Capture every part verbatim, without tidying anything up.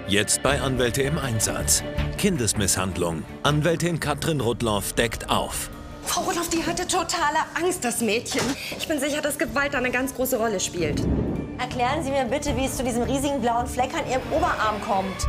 Jetzt bei Anwälte im Einsatz. Kindesmisshandlung. Anwältin Katrin Rudloff deckt auf. Frau Rudloff, die hatte totale Angst, das Mädchen. Ich bin sicher, dass Gewalt da eine ganz große Rolle spielt. Erklären Sie mir bitte, wie es zu diesem riesigen blauen Fleck an Ihrem Oberarm kommt.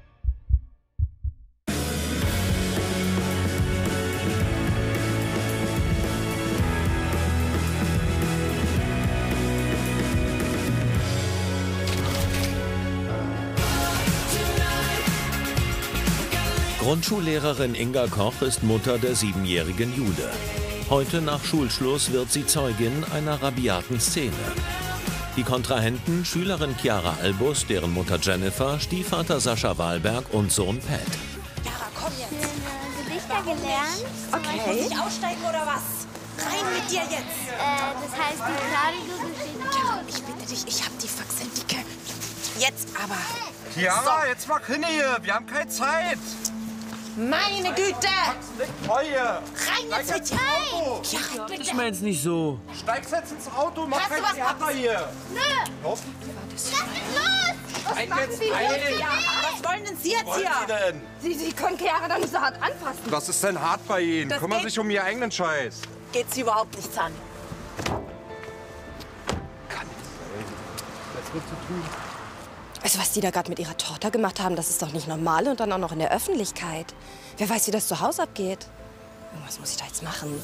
Grundschullehrerin Inga Koch ist Mutter der siebenjährigen Jule. Heute nach Schulschluss wird sie Zeugin einer rabiaten Szene. Die Kontrahenten Schülerin Chiara Albus, deren Mutter Jennifer, Stiefvater Sascha Wahlberg und Sohn Pat. Chiara, komm jetzt. Gedichter gelernt. Okay. Muss ich aussteigen oder was? Rein mit dir jetzt. Äh, das heißt, die Klarigo besteht. Chiara, ich bitte dich, ich hab die Faxendike. Jetzt aber. Chiara, so. Jetzt mach hin hier. Wir haben keine Zeit. Meine Güte! Feuer! Rein jetzt mit dir! Chiara, bitte! Ich mein's nicht so. Steig jetzt ins Auto, mach Hast kein du was Theater hier! Nö! Los! Lass mich los! Was Steig machen jetzt Sie ein! los? Ja, was wollen denn Sie jetzt Was wollen hier? Sie denn? Sie, Sie können Chiara doch nicht so hart anfassen. Was ist denn hart bei Ihnen? Das Kümmern geht- sich um Ihren eigenen Scheiß. Geht Sie überhaupt nichts an. Was wird zu tun? Also, was die da gerade mit ihrer Tochter gemacht haben, das ist doch nicht normal und dann auch noch in der Öffentlichkeit. Wer weiß, wie das zu Hause abgeht. Was muss ich da jetzt machen?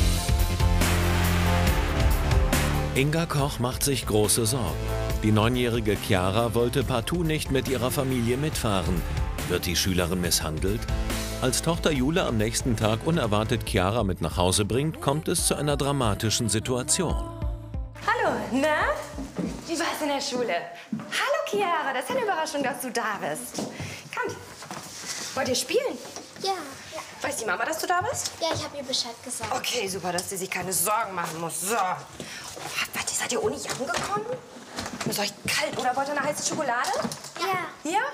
Inga Koch macht sich große Sorgen. Die neunjährige Chiara wollte partout nicht mit ihrer Familie mitfahren. Wird die Schülerin misshandelt? Als Tochter Jule am nächsten Tag unerwartet Chiara mit nach Hause bringt, kommt es zu einer dramatischen Situation. Hallo, na? Wie war's in der Schule? Hallo, Chiara, das ist eine Überraschung, dass du da bist. Kommt. Wollt ihr spielen? Ja. Weiß die Mama, dass du da bist? Ja, ich habe ihr Bescheid gesagt. Okay, super, dass sie sich keine Sorgen machen muss. So. Oh, warte, seid ihr ohne Jacken gekommen? Ist euch kalt oder wollt ihr eine heiße Schokolade? Ja. Ja?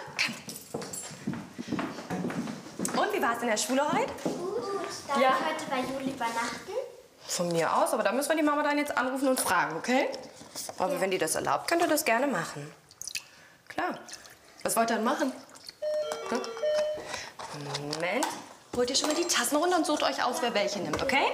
Kommt. Und, wie war es in der Schule heute? Gut. Darf Ja. ich heute bei Juli übernachten? Von mir aus, aber da müssen wir die Mama dann jetzt anrufen und fragen, okay? Aber wenn die das erlaubt, könnt ihr das gerne machen. Klar. Was wollt ihr denn machen? Hm? Moment. Holt ihr schon mal die Tassen runter und sucht euch aus, wer welche nimmt, okay?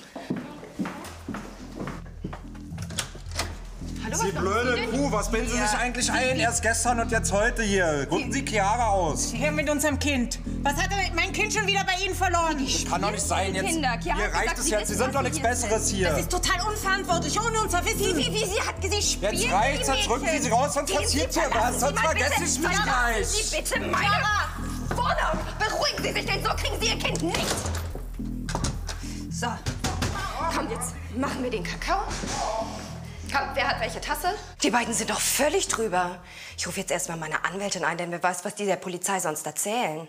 Hallo, Sie blöde Kuh, was bilden Sie sich eigentlich ein? Erst gestern und jetzt heute hier. Gucken Sie Chiara aus. Her mit unserem Kind. Was hat denn mein Kind schon wieder bei Ihnen verloren? Kann doch nicht sein. Jetzt, Kinder. Chiara hier hat reicht gesagt, es Sie jetzt. wissen, Sie sind was doch Sie nichts hier Besseres Das hier. ist total unverantwortlich, ohne unser Wissen. Wie, wie, wie, sie hat sie spielen. Jetzt reicht's, die jetzt rücken Sie Mädchen. sie raus, sonst Gehen passiert Sie, hier verlassen was. Sie Sonst mal vergesse bitte- ich mich Verlassen gleich. Sie bitte meine Wohnung. Beruhigen Sie sich, denn so kriegen Sie Ihr Kind nicht. So, komm, jetzt machen wir den Kakao. Komm, wer hat welche Tasse? Die beiden sind doch völlig drüber. Ich rufe jetzt erstmal meine Anwältin ein, denn wer weiß, was die der Polizei sonst erzählen.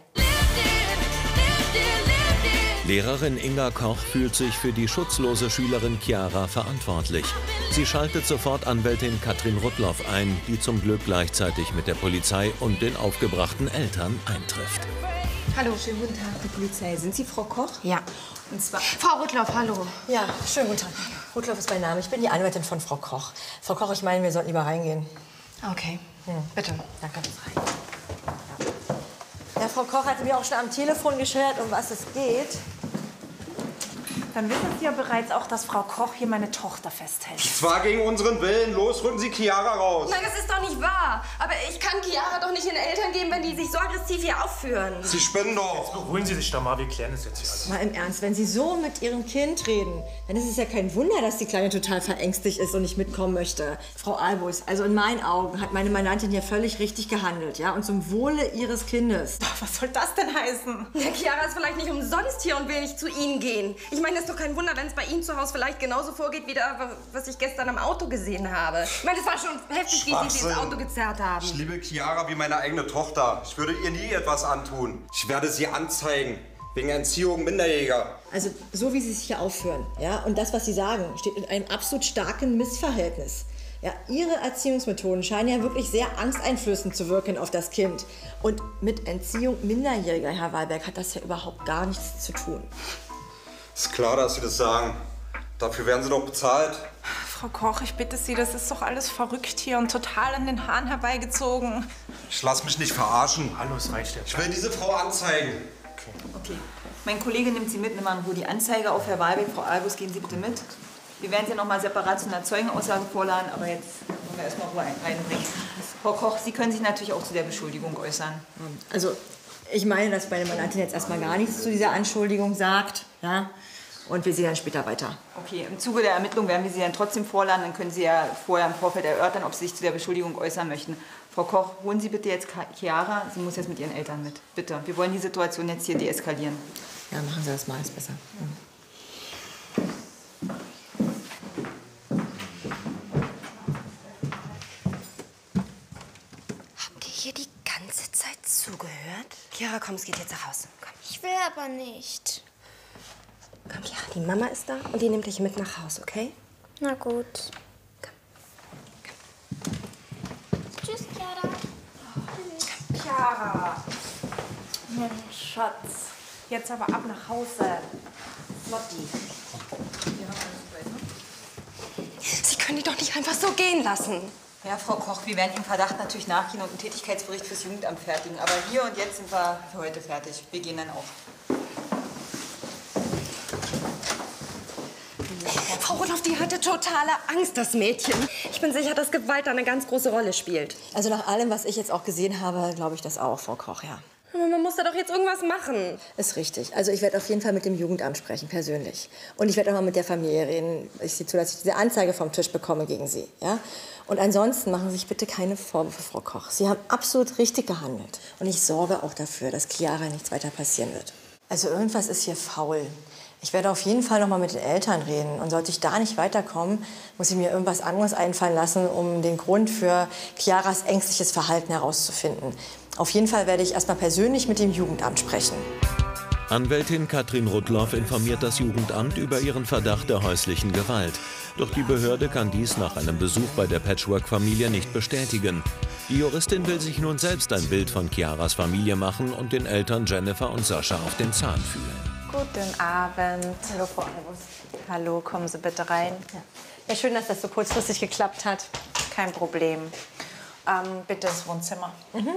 Lehrerin Inga Koch fühlt sich für die schutzlose Schülerin Chiara verantwortlich. Sie schaltet sofort Anwältin Katrin Rudloff ein, die zum Glück gleichzeitig mit der Polizei und den aufgebrachten Eltern eintrifft. Hallo, schönen guten Tag, die Polizei. Sind Sie Frau Koch? Ja. Und zwar... Frau Rudloff, hallo. Ja, schönen guten Tag. Rudloff ist mein Name. Ich bin die Anwältin von Frau Koch. Frau Koch, ich meine, wir sollten lieber reingehen. Okay, bitte. Danke. Ja, Frau Koch hatte mir auch schon am Telefon geschildert, um was es geht. Dann wissen Sie ja bereits auch, dass Frau Koch hier meine Tochter festhält. Zwar gegen unseren Willen. Los, rücken Sie Chiara raus. Nein, das ist doch nicht wahr. Aber ich kann Chiara doch nicht den Eltern geben, wenn die sich so aggressiv hier aufführen. Sie spinnen doch. Beruhigen Sie sich doch mal, wir klären es jetzt hier alles. Mal im Ernst, wenn Sie so mit Ihrem Kind reden, dann ist es ja kein Wunder, dass die Kleine total verängstigt ist und nicht mitkommen möchte. Frau Albus, also in meinen Augen hat meine Mandantin hier völlig richtig gehandelt, ja? Und zum Wohle Ihres Kindes. Was soll das denn heißen? Ja, Chiara ist vielleicht nicht umsonst hier und will nicht zu Ihnen gehen. Ich meine, das ist doch kein Wunder, wenn es bei Ihnen zu Hause vielleicht genauso vorgeht, wie da, was ich gestern am Auto gesehen habe. Ich meine, es war schon heftig, wie Sie sie ins Auto gezerrt haben. Ich liebe Chiara wie meine eigene Tochter. Ich würde ihr nie etwas antun. Ich werde sie anzeigen. Wegen Entziehung Minderjähriger. Also so wie Sie sich hier aufführen, ja? Und das, was Sie sagen, steht in einem absolut starken Missverhältnis. Ja, Ihre Erziehungsmethoden scheinen ja wirklich sehr angsteinflößend zu wirken auf das Kind. Und mit Entziehung Minderjähriger, Herr Wahlberg, hat das ja überhaupt gar nichts zu tun. Ist klar, dass Sie das sagen. Dafür werden Sie doch bezahlt. Frau Koch, ich bitte Sie, das ist doch alles verrückt hier und total an den Haaren herbeigezogen. Ich lass mich nicht verarschen. Hallo, es reicht jetzt. Ich will diese Frau anzeigen. Okay. Mein Kollege nimmt Sie mit, nimm mal in Ruhe die Anzeige auf, Herr Wahlbeck. Frau Albus, gehen Sie bitte mit. Wir werden Sie noch mal separat zu einer Zeugenaussage vorladen, aber jetzt wollen wir erst mal Ruhe reinbringen. Frau Koch, Sie können sich natürlich auch zu der Beschuldigung äußern. Also, ich meine, dass meine Mandantin jetzt erstmal gar nichts zu dieser Anschuldigung sagt. Ja? Und wir sehen dann später weiter. Okay, im Zuge der Ermittlung werden wir Sie dann trotzdem vorladen. Dann können Sie ja vorher im Vorfeld erörtern, ob Sie sich zu der Beschuldigung äußern möchten. Frau Koch, holen Sie bitte jetzt Chiara. Sie muss jetzt mit ihren Eltern mit. Bitte. Wir wollen die Situation jetzt hier deeskalieren. Ja, machen Sie das mal, ist besser. Mhm. Habt ihr hier die ganze Zeit zugehört? Chiara, komm, es geht jetzt nach Hause. Komm. Ich will aber nicht. Komm, Chiara, die Mama ist da und die nimmt dich mit nach Hause, okay? Na gut. Tschüss, Chiara. Chiara. Mensch, Schatz. Jetzt aber ab nach Hause. Flotti. Sie können die doch nicht einfach so gehen lassen. Ja, Frau Koch, wir werden Ihrem Verdacht natürlich nachgehen und einen Tätigkeitsbericht fürs Jugendamt fertigen. Aber hier und jetzt sind wir für heute fertig. Wir gehen dann auch. Frau Rudolph, die hatte totale Angst, das Mädchen. Ich bin sicher, dass Gewalt da eine ganz große Rolle spielt. Also nach allem, was ich jetzt auch gesehen habe, glaube ich das auch, Frau Koch, ja. Aber man muss da doch jetzt irgendwas machen. Ist richtig. Also ich werde auf jeden Fall mit dem Jugendamt sprechen, persönlich. Und ich werde auch mal mit der Familie reden. Ich sehe zu, dass ich diese Anzeige vom Tisch bekomme gegen Sie. Ja? Und ansonsten machen Sie sich bitte keine Vorwürfe, Frau Koch. Sie haben absolut richtig gehandelt. Und ich sorge auch dafür, dass Chiara nichts weiter passieren wird. Also irgendwas ist hier faul. Ich werde auf jeden Fall noch mal mit den Eltern reden. Und sollte ich da nicht weiterkommen, muss ich mir irgendwas anderes einfallen lassen, um den Grund für Chiaras ängstliches Verhalten herauszufinden. Auf jeden Fall werde ich erst mal persönlich mit dem Jugendamt sprechen. Anwältin Katrin Rudloff informiert das Jugendamt über ihren Verdacht der häuslichen Gewalt. Doch die Behörde kann dies nach einem Besuch bei der Patchwork-Familie nicht bestätigen. Die Juristin will sich nun selbst ein Bild von Chiaras Familie machen und den Eltern Jennifer und Sascha auf den Zahn fühlen. Guten Abend. Hallo, Frau Albus. Hallo, kommen Sie bitte rein. Ja. Ja, schön, dass das so kurzfristig geklappt hat. Kein Problem. Ähm, bitte ins Wohnzimmer. Mhm.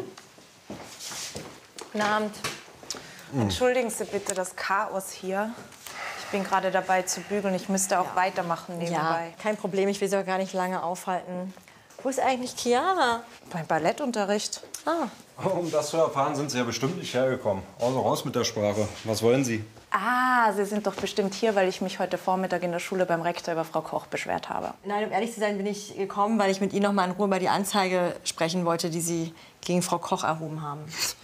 Guten Abend. Entschuldigen Sie bitte das Chaos hier. Ich bin gerade dabei zu bügeln. Ich müsste auch ja. weitermachen nebenbei. Ja, kein Problem. Ich will Sie auch gar nicht lange aufhalten. Wo ist eigentlich Chiara? Beim Ballettunterricht. Ah. Um das zu erfahren, sind Sie ja bestimmt nicht hergekommen. Also raus mit der Sprache. Was wollen Sie? Ah, Sie sind doch bestimmt hier, weil ich mich heute Vormittag in der Schule beim Rektor über Frau Koch beschwert habe. Nein, um ehrlich zu sein, bin ich gekommen, weil ich mit Ihnen noch mal in Ruhe über die Anzeige sprechen wollte, die Sie gegen Frau Koch erhoben haben.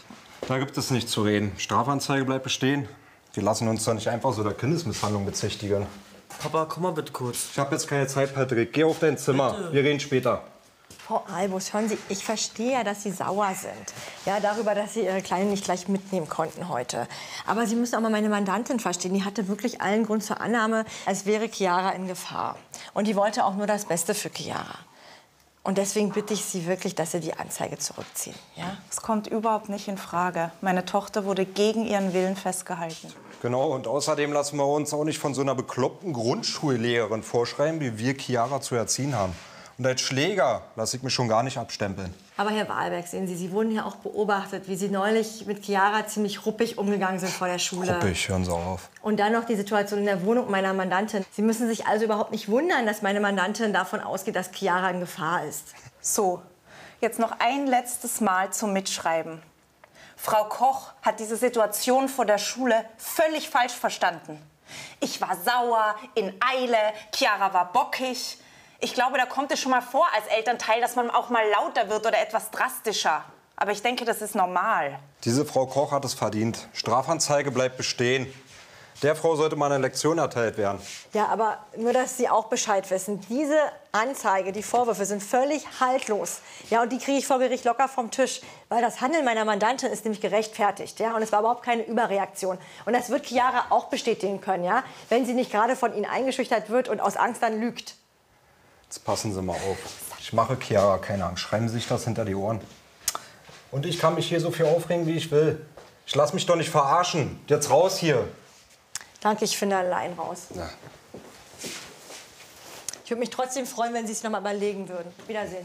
Da gibt es nichts zu reden. Strafanzeige bleibt bestehen. Wir lassen uns doch nicht einfach so der Kindesmisshandlung bezichtigen. Papa, komm mal bitte kurz. Ich habe jetzt keine Zeit, Patrick. Geh auf dein Zimmer. Bitte. Wir reden später. Frau Albus, hören Sie, ich verstehe ja, dass Sie sauer sind. Ja, darüber, dass Sie Ihre Kleine nicht gleich mitnehmen konnten heute. Aber Sie müssen auch mal meine Mandantin verstehen. Die hatte wirklich allen Grund zur Annahme, als wäre Chiara in Gefahr. Und die wollte auch nur das Beste für Chiara. Und deswegen bitte ich Sie wirklich, dass Sie die Anzeige zurückziehen. Ja? Es kommt überhaupt nicht in Frage. Meine Tochter wurde gegen ihren Willen festgehalten. Genau, und außerdem lassen wir uns auch nicht von so einer bekloppten Grundschullehrerin vorschreiben, wie wir Chiara zu erziehen haben. Und als Schläger lasse ich mich schon gar nicht abstempeln. Aber Herr Wahlberg, sehen Sie, Sie wurden ja auch beobachtet, wie Sie neulich mit Chiara ziemlich ruppig umgegangen sind vor der Schule. Ruppig, hören Sie auf. Und dann noch die Situation in der Wohnung meiner Mandantin. Sie müssen sich also überhaupt nicht wundern, dass meine Mandantin davon ausgeht, dass Chiara in Gefahr ist. So, jetzt noch ein letztes Mal zum Mitschreiben. Frau Koch hat diese Situation vor der Schule völlig falsch verstanden. Ich war sauer, in Eile, Chiara war bockig. Ich glaube, da kommt es schon mal vor als Elternteil, dass man auch mal lauter wird oder etwas drastischer. Aber ich denke, das ist normal. Diese Frau Koch hat es verdient. Strafanzeige bleibt bestehen. Der Frau sollte mal eine Lektion erteilt werden. Ja, aber nur, dass Sie auch Bescheid wissen. Diese Anzeige, die Vorwürfe sind völlig haltlos. Ja, und die kriege ich vor Gericht locker vom Tisch. Weil das Handeln meiner Mandantin ist nämlich gerechtfertigt. Ja, und es war überhaupt keine Überreaktion. Und das wird Chiara auch bestätigen können, ja, wenn sie nicht gerade von Ihnen eingeschüchtert wird und aus Angst dann lügt. Jetzt passen Sie mal auf. Ich mache Chiara keine Angst. Schreiben Sie sich das hinter die Ohren. Und ich kann mich hier so viel aufregen, wie ich will. Ich lasse mich doch nicht verarschen. Jetzt raus hier. Danke, ich finde allein raus. Ja. Ich würde mich trotzdem freuen, wenn Sie es noch mal überlegen würden. Wiedersehen.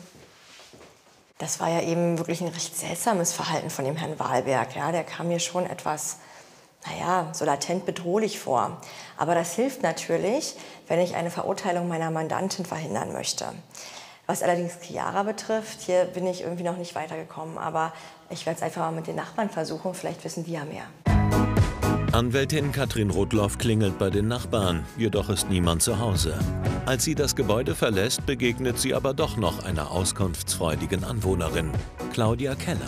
Das war ja eben wirklich ein recht seltsames Verhalten von dem Herrn Wahlberg. Ja, der kam mir schon etwas, naja, so latent bedrohlich vor. Aber das hilft natürlich, wenn ich eine Verurteilung meiner Mandantin verhindern möchte. Was allerdings Chiara betrifft, hier bin ich irgendwie noch nicht weitergekommen. Aber ich werde es einfach mal mit den Nachbarn versuchen. Vielleicht wissen die ja mehr. Anwältin Katrin Rotloff klingelt bei den Nachbarn, jedoch ist niemand zu Hause. Als sie das Gebäude verlässt, begegnet sie aber doch noch einer auskunftsfreudigen Anwohnerin, Claudia Keller.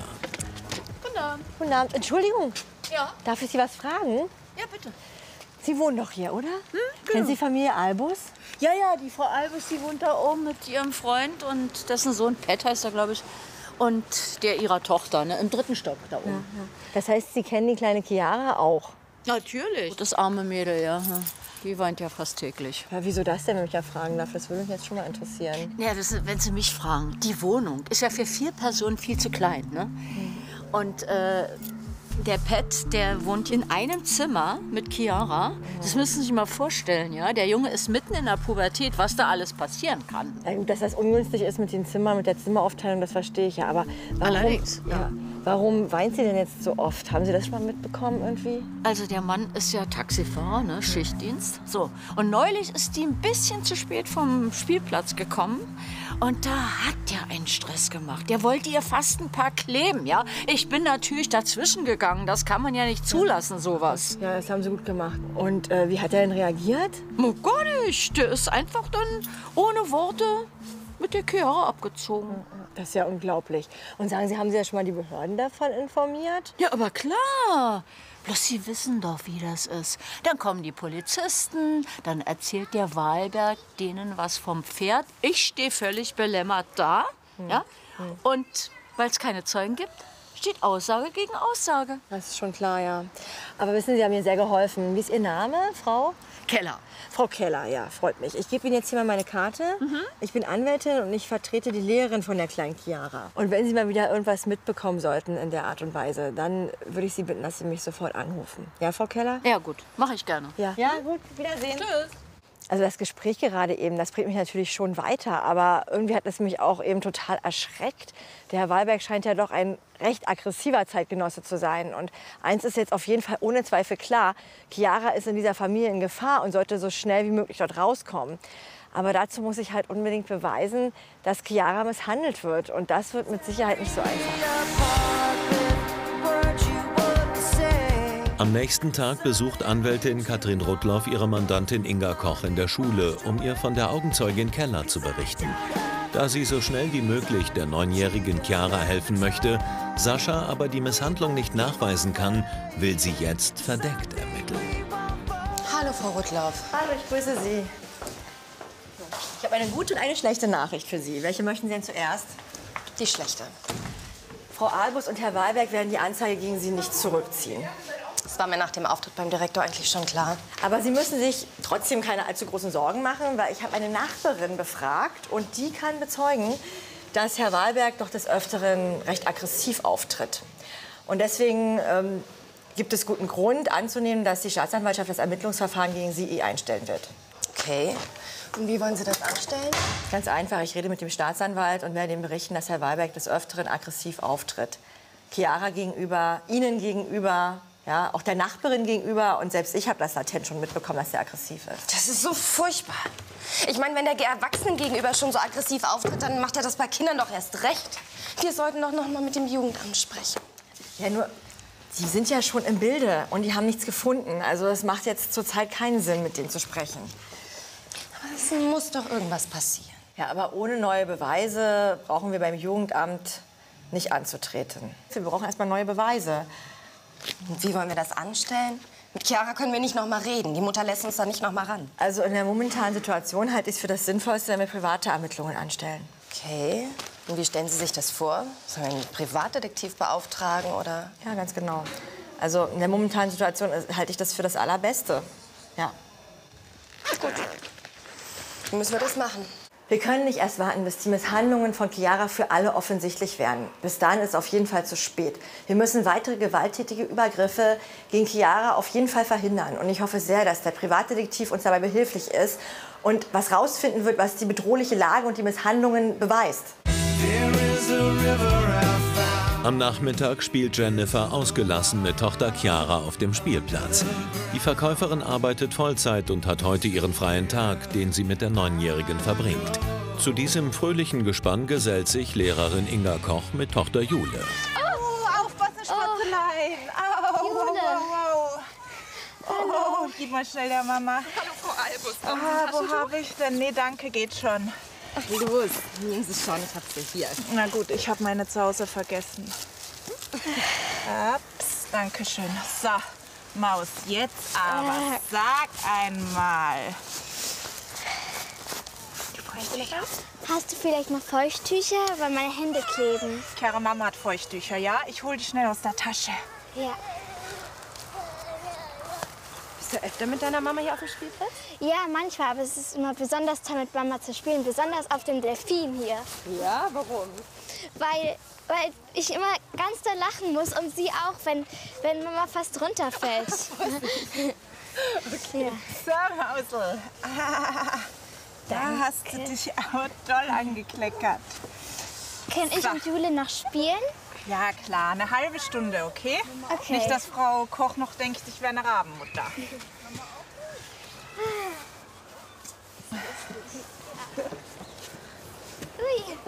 Guten Abend. Guten Abend. Entschuldigung. Ja? Darf ich Sie was fragen? Ja, bitte. Sie wohnen doch hier, oder? Hm, genau. Kennen Sie Familie Albus? Ja, ja, die Frau Albus, die wohnt da oben mit ihrem Freund und dessen Sohn Pet heißt er, glaube ich. Und der ihrer Tochter, ne, im dritten Stock da oben. Ja, ja. Das heißt, Sie kennen die kleine Chiara auch? Natürlich. Das arme Mädel, ja. Die weint ja fast täglich. Ja, wieso das denn, wenn ich ja fragen darf? Das würde mich jetzt schon mal interessieren. Ja, wissen, wenn Sie mich fragen, die Wohnung ist ja für vier Personen viel zu klein, ne? Mhm. Und äh, der Pet, der wohnt in einem Zimmer mit Chiara. Das müssen Sie sich mal vorstellen, ja. Der Junge ist mitten in der Pubertät, was da alles passieren kann. Ja, gut, dass das ungünstig ist mit den Zimmern, mit der Zimmeraufteilung, das verstehe ich ja. Aber warum, Allerdings, ja. ja. Warum weint sie denn jetzt so oft? Haben Sie das schon mal mitbekommen irgendwie? Also der Mann ist ja Taxifahrer, ne, Schichtdienst. So. Und neulich ist die ein bisschen zu spät vom Spielplatz gekommen. Und da hat der einen Stress gemacht. Der wollte ihr fast ein paar kleben, ja. Ich bin natürlich dazwischen gegangen. Das kann man ja nicht zulassen, sowas. Ja, das haben Sie gut gemacht. Und äh, wie hat er denn reagiert? Oh, gar nicht. Der ist einfach dann ohne Worte mit der Chiara abgezogen. Das ist ja unglaublich. Und sagen Sie, haben Sie ja schon mal die Behörden davon informiert? Ja, aber klar. Bloß Sie wissen doch, wie das ist. Dann kommen die Polizisten, dann erzählt der Wahlberg denen was vom Pferd. Ich stehe völlig belämmert da. Hm. Ja? Und weil es keine Zeugen gibt, steht Aussage gegen Aussage. Das ist schon klar, ja. Aber wissen Sie, Sie haben mir sehr geholfen. Wie ist Ihr Name, Frau? Keller. Frau Keller, ja, freut mich. Ich gebe Ihnen jetzt hier mal meine Karte. Mhm. Ich bin Anwältin und ich vertrete die Lehrerin von der kleinen Chiara. Und wenn Sie mal wieder irgendwas mitbekommen sollten in der Art und Weise, dann würde ich Sie bitten, dass Sie mich sofort anrufen. Ja, Frau Keller? Ja, gut. Mache ich gerne. Ja, ja gut. Wiedersehen. Tschüss. Also das Gespräch gerade eben, das bringt mich natürlich schon weiter. Aber irgendwie hat es mich auch eben total erschreckt. Der Herr Wahlberg scheint ja doch ein recht aggressiver Zeitgenosse zu sein. Und eins ist jetzt auf jeden Fall ohne Zweifel klar. Chiara ist in dieser Familie in Gefahr und sollte so schnell wie möglich dort rauskommen. Aber dazu muss ich halt unbedingt beweisen, dass Chiara misshandelt wird. Und das wird mit Sicherheit nicht so einfach. Am nächsten Tag besucht Anwältin Katrin Rotloff ihre Mandantin Inga Koch in der Schule, um ihr von der Augenzeugin Keller zu berichten. Da sie so schnell wie möglich der neunjährigen Chiara helfen möchte, Sascha aber die Misshandlung nicht nachweisen kann, will sie jetzt verdeckt ermitteln. Hallo, Frau Rotloff. Hallo, ich grüße Sie. Ich habe eine gute und eine schlechte Nachricht für Sie. Welche möchten Sie denn zuerst? Die schlechte. Frau Albus und Herr Wahlberg werden die Anzeige gegen Sie nicht zurückziehen. Das war mir nach dem Auftritt beim Direktor eigentlich schon klar. Aber Sie müssen sich trotzdem keine allzu großen Sorgen machen, weil ich habe eine Nachbarin befragt und die kann bezeugen, dass Herr Wahlberg doch des Öfteren recht aggressiv auftritt. Und deswegen ähm, gibt es guten Grund anzunehmen, dass die Staatsanwaltschaft das Ermittlungsverfahren gegen Sie eh einstellen wird. Okay. Und wie wollen Sie das anstellen? Ganz einfach. Ich rede mit dem Staatsanwalt und werde ihm berichten, dass Herr Wahlberg des Öfteren aggressiv auftritt. Chiara gegenüber, Ihnen gegenüber, ja, auch der Nachbarin gegenüber. Und selbst ich habe das latent schon mitbekommen, dass er aggressiv ist. Das ist so furchtbar. Ich meine, wenn der Erwachsenen gegenüber schon so aggressiv auftritt, dann macht er das bei Kindern doch erst recht. Wir sollten doch noch mal mit dem Jugendamt sprechen. Ja, nur, die sind ja schon im Bilde und die haben nichts gefunden. Also es macht jetzt zurzeit keinen Sinn, mit denen zu sprechen. Aber es muss doch irgendwas passieren. Ja, aber ohne neue Beweise brauchen wir beim Jugendamt nicht anzutreten. Wir brauchen erstmal neue Beweise. Und wie wollen wir das anstellen? Mit Chiara können wir nicht noch mal reden. Die Mutter lässt uns da nicht noch mal ran. Also in der momentanen Situation halte ich es für das Sinnvollste, wenn wir private Ermittlungen anstellen. Okay. Und wie stellen Sie sich das vor? Sollen wir einen Privatdetektiv beauftragen, oder? Ja, ganz genau. Also in der momentanen Situation halte ich das für das Allerbeste. Ja. Gut. Dann müssen wir das machen. Wir können nicht erst warten, bis die Misshandlungen von Chiara für alle offensichtlich werden. Bis dahin ist es auf jeden Fall zu spät. Wir müssen weitere gewalttätige Übergriffe gegen Chiara auf jeden Fall verhindern. Und ich hoffe sehr, dass der Privatdetektiv uns dabei behilflich ist und was rausfinden wird, was die bedrohliche Lage und die Misshandlungen beweist. Am Nachmittag spielt Jennifer ausgelassen mit Tochter Chiara auf dem Spielplatz. Die Verkäuferin arbeitet Vollzeit und hat heute ihren freien Tag, den sie mit der Neunjährigen verbringt. Zu diesem fröhlichen Gespann gesellt sich Lehrerin Inga Koch mit Tochter Jule. Oh, aufpassen, Spatzelein. Au, Jule. au, au, au. Oh, gib mal schnell der Mama. Hallo, Frau Albus. Ah, wo habe ich denn? Nee, danke, geht schon. Ach, los, nehmen Sie schon, ich hab's hier. Na gut, ich habe meine zu Hause vergessen. Ups, danke schön. So, Maus, jetzt aber sag einmal. Hast du vielleicht noch Feuchttücher? Weil meine Hände kleben. Chiara, Mama hat Feuchttücher, ja? Ich hol die schnell aus der Tasche. Ja. Bist du öfter mit deiner Mama hier auf dem Spielplatz? Ja, manchmal, aber es ist immer besonders toll, mit Mama zu spielen. Besonders auf dem Delfin hier. Ja, warum? Weil, weil ich immer ganz doll lachen muss und sie auch, wenn, wenn Mama fast runterfällt. Okay. So, Mausel. Ah, da hast du dich aber doll angekleckert. Können ich So. und Jule noch spielen? Ja, klar. Eine halbe Stunde, okay? Okay. Nicht, dass Frau Koch noch denkt, ich wäre eine Rabenmutter. Ui.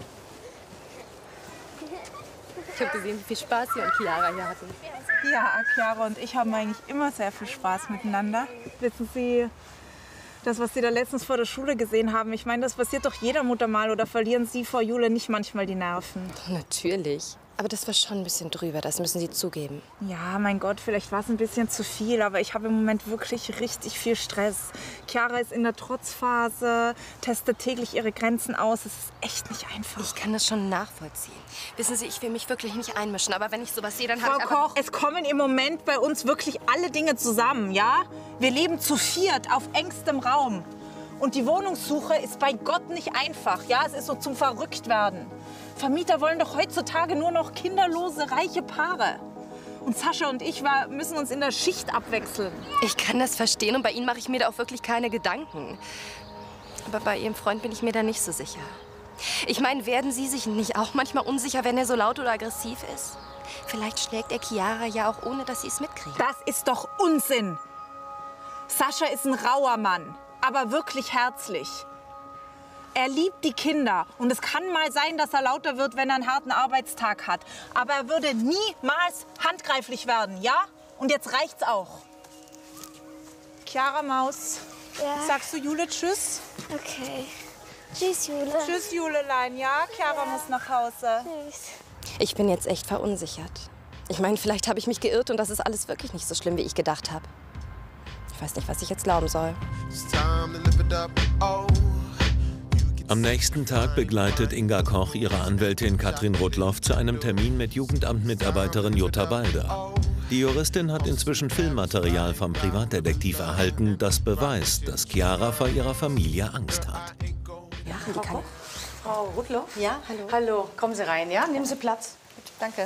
Ich habe gesehen, wie viel Spaß Sie und Chiara hier hatten. Ja, Chiara und ich haben eigentlich immer sehr viel Spaß miteinander. Wissen Sie, das, was Sie da letztens vor der Schule gesehen haben, ich meine, das passiert doch jeder Mutter mal. Oder verlieren Sie vor Jule nicht manchmal die Nerven? Natürlich. Aber das war schon ein bisschen drüber, das müssen Sie zugeben. Ja, mein Gott, vielleicht war es ein bisschen zu viel, aber ich habe im Moment wirklich richtig viel Stress. Chiara ist in der Trotzphase, testet täglich ihre Grenzen aus. Es ist echt nicht einfach. Ich kann das schon nachvollziehen. Wissen Sie, ich will mich wirklich nicht einmischen, aber wenn ich sowas sehe, dann habe Frau ich einfach... Koch, es kommen im Moment bei uns wirklich alle Dinge zusammen, ja? Wir leben zu viert auf engstem Raum. Und die Wohnungssuche ist bei Gott nicht einfach, ja? Es ist so zum Verrücktwerden. Vermieter wollen doch heutzutage nur noch kinderlose, reiche Paare. Und Sascha und ich war, müssen uns in der Schicht abwechseln. Ich kann das verstehen und bei Ihnen mache ich mir da auch wirklich keine Gedanken. Aber bei Ihrem Freund bin ich mir da nicht so sicher. Ich meine, werden Sie sich nicht auch manchmal unsicher, wenn er so laut oder aggressiv ist? Vielleicht schlägt er Chiara ja auch, ohne dass Sie es mitkriegen. Das ist doch Unsinn. Sascha ist ein rauer Mann, aber wirklich herzlich. Er liebt die Kinder und es kann mal sein, dass er lauter wird, wenn er einen harten Arbeitstag hat. Aber er würde niemals handgreiflich werden, ja? Und jetzt reicht's auch. Chiara Maus, Ja. sagst du Jule Tschüss? Okay. Tschüss, Jule. Tschüss, Julelein, ja? Chiara muss nach Hause. Tschüss. Ich bin jetzt echt verunsichert. Ich meine, vielleicht habe ich mich geirrt und das ist alles wirklich nicht so schlimm, wie ich gedacht habe. Ich weiß nicht, was ich jetzt glauben soll. Am nächsten Tag begleitet Inga Koch ihre Anwältin Katrin Rudloff zu einem Termin mit Jugendamtmitarbeiterin Jutta Balder. Die Juristin hat inzwischen Filmmaterial vom Privatdetektiv erhalten, das beweist, dass Chiara vor ihrer Familie Angst hat. Ja, die kann... Frau Rudloff? Ja, hallo. Hallo, kommen Sie rein, ja? Nehmen Sie Platz. Danke.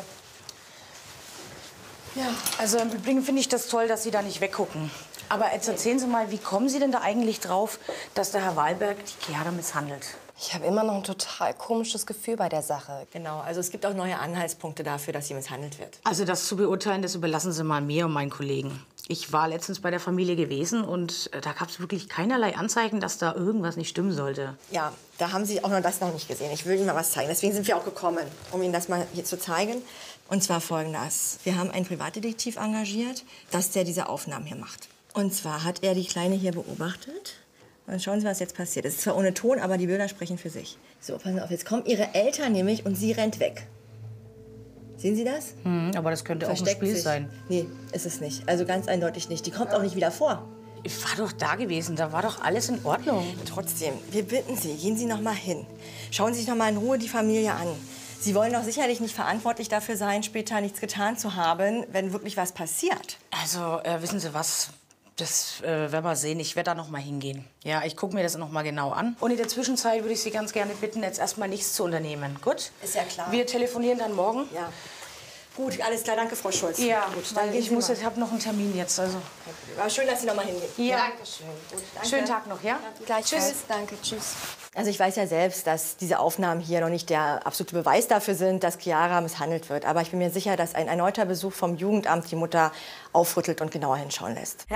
Ja, also im Übrigen finde ich das toll, dass Sie da nicht weggucken. Aber jetzt erzählen Sie mal, wie kommen Sie denn da eigentlich drauf, dass der Herr Wahlberg die Chiara misshandelt? Ich habe immer noch ein total komisches Gefühl bei der Sache. Genau, also es gibt auch neue Anhaltspunkte dafür, dass sie misshandelt wird. Also das zu beurteilen, das überlassen Sie mal mir und meinen Kollegen. Ich war letztens bei der Familie gewesen und da gab es wirklich keinerlei Anzeigen, dass da irgendwas nicht stimmen sollte. Ja, da haben Sie auch noch das noch nicht gesehen. Ich will Ihnen mal was zeigen. Deswegen sind wir auch gekommen, um Ihnen das mal hier zu zeigen. Und zwar folgendes. Wir haben einen Privatdetektiv engagiert, dass der diese Aufnahmen hier macht. Und zwar hat er die Kleine hier beobachtet. Und schauen Sie, was jetzt passiert. Es ist zwar ohne Ton, aber die Bilder sprechen für sich. So, passen Sie auf, jetzt kommen Ihre Eltern nämlich und sie rennt weg. Sehen Sie das? Hm, aber das könnte auch ein Versteckt Spiel sich. sein. Nee, ist es nicht. Also ganz eindeutig nicht. Die kommt auch nicht wieder vor. Ich war doch da gewesen, da war doch alles in Ordnung. Trotzdem, wir bitten Sie, gehen Sie noch mal hin. Schauen Sie sich noch mal in Ruhe die Familie an. Sie wollen doch sicherlich nicht verantwortlich dafür sein, später nichts getan zu haben, wenn wirklich was passiert. Also, äh, wissen Sie was? Das äh, werden wir sehen. Ich werde da noch mal hingehen. Ja, ich gucke mir das noch mal genau an. Und in der Zwischenzeit würde ich Sie ganz gerne bitten, jetzt erstmal nichts zu unternehmen. Gut? Ist ja klar. Wir telefonieren dann morgen. Ja. Gut, alles klar. Danke, Frau Schulz. Ja, gut. Dann weil ich muss jetzt, habe noch einen Termin jetzt. Also. War schön, dass Sie noch mal hingehen. Ja. Dankeschön. Gut, danke. Schönen Tag noch, ja? Gleich. Tschüss. Danke, tschüss. Also ich weiß ja selbst, dass diese Aufnahmen hier noch nicht der absolute Beweis dafür sind, dass Chiara misshandelt wird. Aber ich bin mir sicher, dass ein erneuter Besuch vom Jugendamt die Mutter aufrüttelt und genauer hinschauen lässt.